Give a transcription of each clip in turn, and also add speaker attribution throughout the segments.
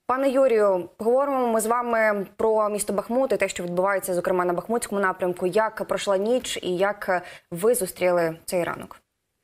Speaker 1: Пане Юрію, поговоримо ми з вами про місто Бахмут і те, що відбувається, зокрема, на Бахмутському напрямку. Як пройшла ніч і як ви зустріли цей ранок?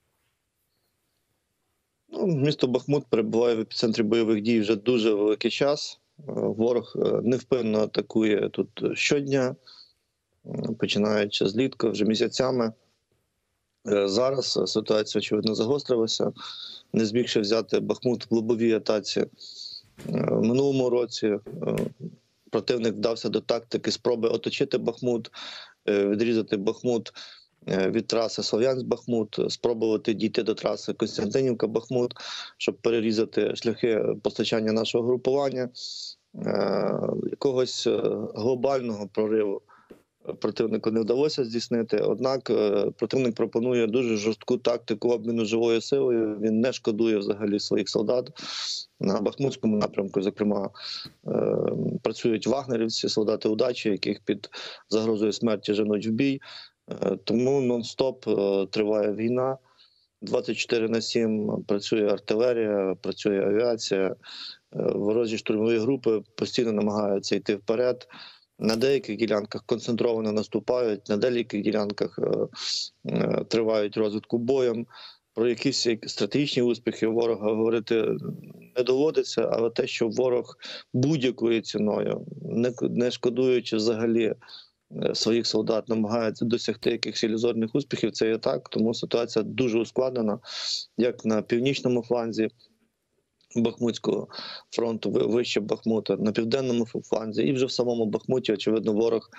Speaker 2: Місто Бахмут перебуває в епіцентрі бойових дій вже дуже великий час. Ворог невпинно атакує тут щодня, починаючи злітку, вже місяцями. Зараз ситуація, очевидно, загострилася. Не змігши взяти Бахмут в лобовій атаці. В минулому році противник вдався до тактики спроби оточити Бахмут, відрізати Бахмут від траси Слов'янськ-Бахмут, спробувати дійти до траси Костянтинівка-Бахмут, щоб перерізати шляхи постачання нашого групування. Якогось глобального прориву противнику не вдалося здійснити, однак противник пропонує дуже жорстку тактику обміну живою силою. Він не шкодує взагалі своїх солдат. На Бахмутському напрямку, зокрема, працюють вагнерівці, солдати удачі, яких під загрозою смерті женуть в бій. Тому нон-стоп триває війна. 24/7 працює артилерія, працює авіація. Ворожі штурмові групи постійно намагаються йти вперед. На деяких ділянках концентровано наступають, на деяких ділянках тривають розвідку боєм. Про якісь стратегічні успіхи ворога говорити не доводиться, але те, що ворог будь-якою ціною, не шкодуючи взагалі своїх солдат, намагається досягти якихось ілюзорних успіхів, це є так. Тому ситуація дуже ускладнена, як на північному фланзі Бахмутського фронту, вище Бахмута, на південному фланзі і вже в самому Бахмуті, очевидно, ворог,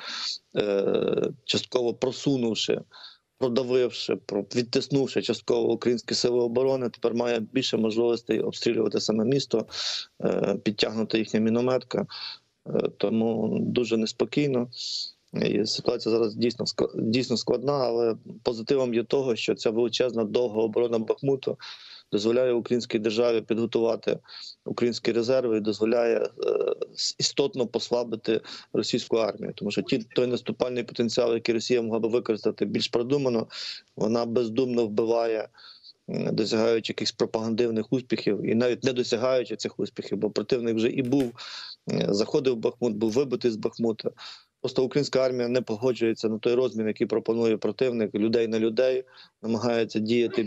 Speaker 2: частково просунувши, продавивши, відтиснувши частково українські сили оборони, тепер має більше можливостей обстрілювати саме місто, підтягнута їхня мінометка, тому дуже неспокійно. І ситуація зараз дійсно складна, але позитивом є того, що ця величезна довга оборона Бахмуту дозволяє українській державі підготувати українські резерви і дозволяє істотно послабити російську армію. Тому що той наступальний потенціал, який Росія могла би використати більш продумано, вона бездумно вбиває, досягаючи якихось пропагандивних успіхів і навіть не досягаючи цих успіхів, бо противник вже і заходив в Бахмут, був вибитий з Бахмута. Просто українська армія не погоджується на той розмін, який пропонує противник, людей на людей, намагається діяти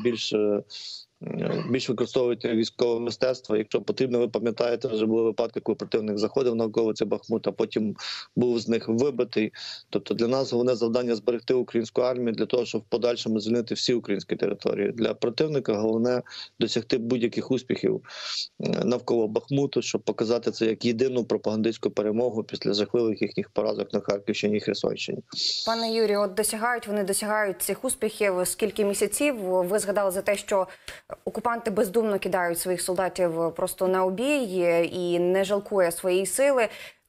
Speaker 2: більш використовувати військове мистецтво. Якщо потрібно, ви пам'ятаєте, вже були випадки, коли противник заходив на околиці Бахмута, а потім був з них вибитий. Тобто для нас головне завдання – зберегти українську армію для того, щоб в подальшому звільнити всі українські території. Для противника головне досягти будь-яких успіхів навколо Бахмуту, щоб показати це як єдину пропагандистську перемогу після жахливих їхніх поразок на Харківщині і Херсонщині.
Speaker 1: Пане Юрію, от вони досягають цих успіхів. Скільки місяців? Ви згадали за те, що окупанти бездумно кидають своїх солдатів просто на обій і не жалкує своєї сили.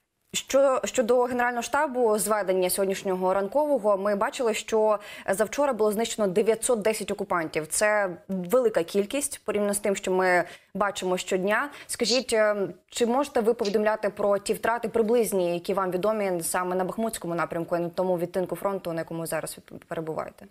Speaker 1: Щодо Генерального штабу зведення сьогоднішнього ранкового, ми бачили, що завчора було знищено 910 окупантів. Це велика кількість порівняно з тим, що ми бачимо щодня. Скажіть, чи можете ви повідомляти про ті втрати приблизні, які вам відомі саме на Бахмутському напрямку і на тому відтинку фронту, на якому ви зараз перебуваєте?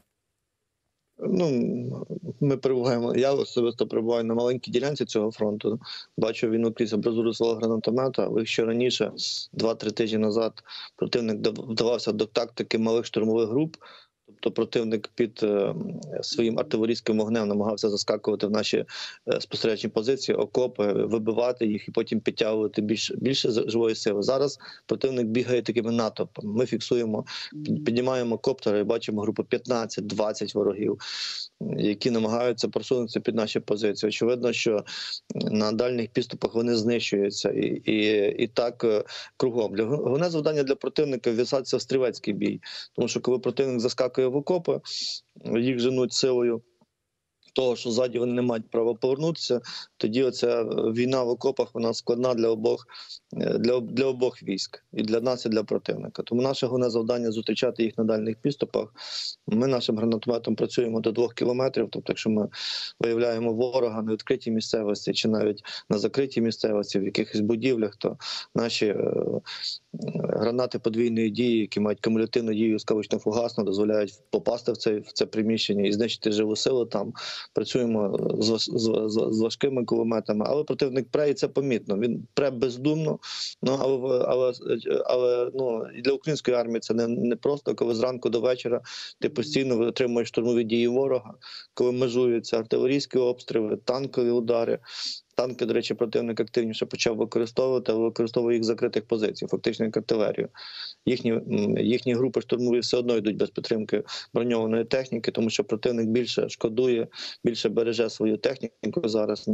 Speaker 2: Ми перебуваємо, я особисто перебуваю на маленькій ділянці цього фронту. Бачу війну крізь абразуру свого гранатомета, але якщо раніше, 2-3 тижні назад, противник вдавався до тактики малих штурмових груп, тобто противник під своїм артилерійським вогнем намагався заскакувати в наші спостережні позиції, окопи, вибивати їх і потім підтягувати більше живої сили. Зараз противник бігає такими натовпами. Ми фіксуємо, піднімаємо коптери і бачимо групу 15-20 ворогів, які намагаються просунутися під наші позиції. Очевидно, що на дальніх підступах вони знищуються і так кругом. Головне завдання для противника – вв'язатися в стрілецький бій. Тому що коли противник заскакує в окопи, їх женуть силою того, що ззаді вони не мають права повернутися, тоді оця війна в окопах, вона складна для обох військ. І для нас, і для противника. Тому наше головне завдання – зустрічати їх на дальніх підступах. Ми нашим гранатометом працюємо до 2 кілометрів. Тобто, якщо ми виявляємо ворога на відкритій місцевості чи навіть на закритій місцевості, в якихось будівлях, то наші гранати подвійної дії, які мають кумулятивну дію скавично-фугасно, дозволяють попасти в це приміщення і знищити живу силу там. працюємо з важкими кулеметами, але противник пре, і це помітно. Він пре бездумно, ну, але ну, для української армії це не просто, коли зранку до вечора ти постійно витримуєш штурмові дії ворога, коли межуються артилерійські обстріли, танкові удари. Танки, до речі, противник активніше почав використовувати, але використовує їх з закритих позицій, фактично як артилерію. Їхні групи штурмові все одно йдуть без підтримки броньованої техніки, тому що противник більше шкодує, більше береже свою техніку зараз,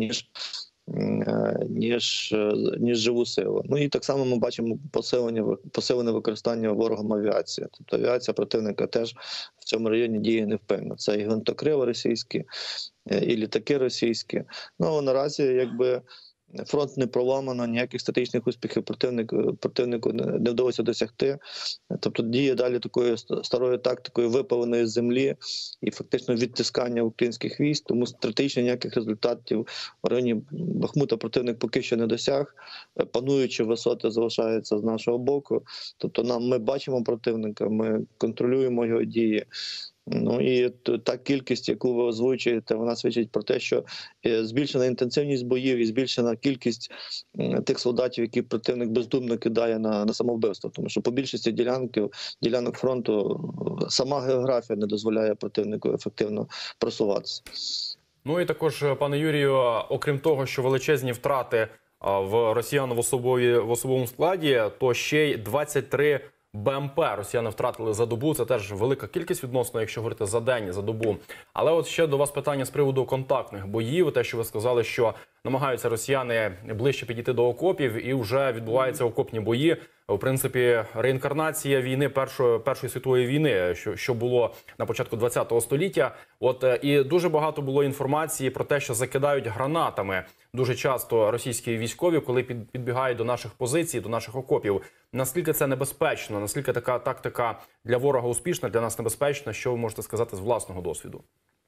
Speaker 2: ніж живу силу. Ну і так само ми бачимо посилене використання ворогом авіації. Тобто авіація противника теж в цьому районі діє невпинно. Це і гвинтокрили російські, і літаки російські. Ну, наразі, якби, фронт не проламано, ніяких статичних успіхів противнику не вдалося досягти. Тобто діє далі такою старою тактикою випаленої землі і фактично відтискання українських військ, тому стратегічно ніяких результатів в районі Бахмута противник поки що не досяг. Пануючі висоти залишаються з нашого боку. Тобто ми бачимо противника, ми контролюємо його дії. Ну і та кількість, яку ви озвучуєте, вона свідчить про те, що збільшена інтенсивність боїв і збільшена кількість тих солдатів, які противник бездумно кидає на самовбивство. Тому що по більшості ділянок фронту сама географія не дозволяє противнику ефективно просуватися.
Speaker 3: Ну і також, пане Юрію, окрім того, що величезні втрати в росіян в особовому складі, то ще й 23 БМП росіяни втратили за добу. Це теж велика кількість відносно, якщо говорити за день, за добу. Але от ще до вас питання з приводу контактних боїв. Те, що ви сказали, що намагаються росіяни ближче підійти до окопів і вже відбуваються окопні бої. В принципі, реінкарнація війни Першої світової війни, що було на початку ХХ століття. От і дуже багато було інформації про те, що закидають гранатами дуже часто російські військові, коли підбігають до наших позицій, до наших окопів. Наскільки це небезпечно? Наскільки така тактика для ворога успішна, для нас небезпечна? Що ви можете сказати з власного досвіду?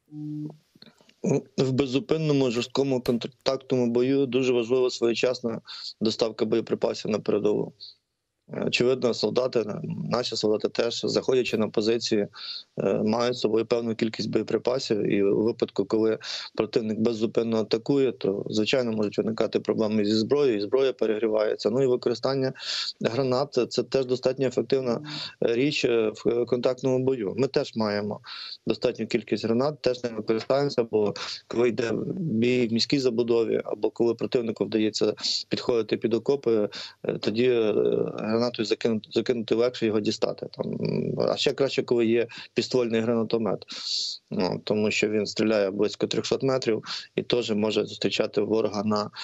Speaker 2: В беззупинному жорсткому контактному бою дуже важлива своєчасна доставка боєприпасів на передову. Очевидно, наші солдати теж, заходячи на позиції, мають з собою певну кількість боєприпасів. І у випадку, коли противник беззупинно атакує, то, звичайно, можуть виникати проблеми зі зброєю, і зброя перегрівається. Ну і використання гранат – це теж достатньо ефективна річ в контактному бою. Ми теж маємо достатню кількість гранат, теж не використовуємося, бо коли йде бій в міській забудові, або коли противнику вдається підходити під окопи, тоді гранатою закинути легше, його дістати. А ще краще, коли є підствольний гранатомет, тому що він стріляє близько 300 метрів і теж може зустрічати ворога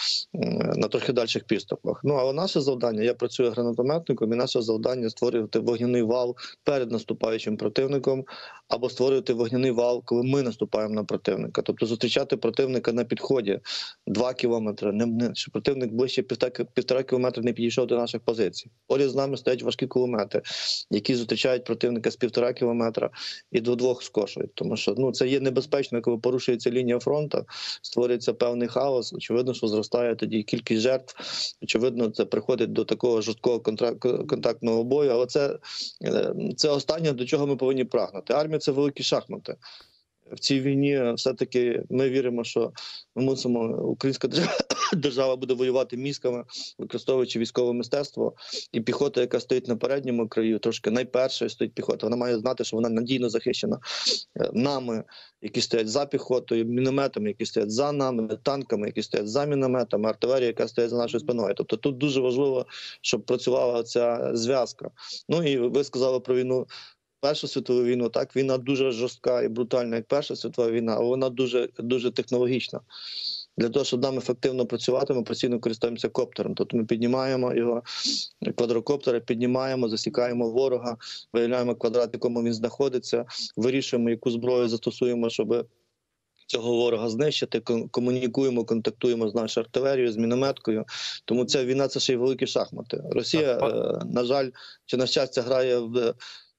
Speaker 2: на трохи дальших підступах. Ну, але наше завдання, я працюю гранатометником, і наше завдання створювати вогняний вал перед наступаючим противником, або створювати вогняний вал, коли ми наступаємо на противника. Тобто зустрічати противника на підході 2 кілометри, щоб противник ближче 1,5 кілометра не підійшов до наших позицій. Поряд з нами стоять важкі кулемети, які зустрічають противника з 1,5 кілометра і до 2 скошують. Тому що це є небезпечно, коли порушується лінія фронту, створюється певний хаос. Очевидно, що зростає тоді кількість жертв. Очевидно, це приходить до такого жорсткого контактного бою. Але це останнє, до чого ми повинні прагнути. Армія – це великі шахмати. В цій війні все-таки ми віримо, що ми мусимо, українська держава буде воювати мізками, використовуючи військове мистецтво. І піхота, яка стоїть на передньому краю, трошки найпершою стоїть піхота, вона має знати, що вона надійно захищена нами, які стоять за піхотою, мінометами, які стоять за нами, танками, які стоять за мінометами, артилерія, яка стоїть за нашою спиною. Тобто тут дуже важливо, щоб працювала ця зв'язка. Ну і ви сказали про війну. Першу світову війну, так, війна дуже жорстка і брутальна, як Перша світова війна, але вона дуже, дуже технологічна. Для того, щоб нам ефективно працювати, ми постійно користуємося коптером. Тобто ми піднімаємо його, квадрокоптери, піднімаємо, засікаємо ворога, виявляємо квадрат, в якому він знаходиться, вирішуємо, яку зброю застосуємо, щоб цього ворога знищити, комунікуємо, контактуємо з нашою артилерією, з мінометкою. Тому ця війна – це ще й великі шахмати. Росія, на жаль, чи на щастя, грає в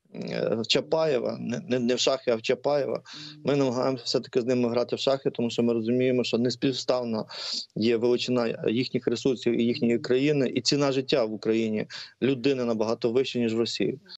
Speaker 2: Чапаєва, не в шахи, а в Чапаєва. Ми намагаємося все-таки з ними грати в шахи, тому що ми розуміємо, що неспівставна є величина їхніх ресурсів і їхньої країни, і ціна життя в Україні людини набагато вища, ніж в Росії.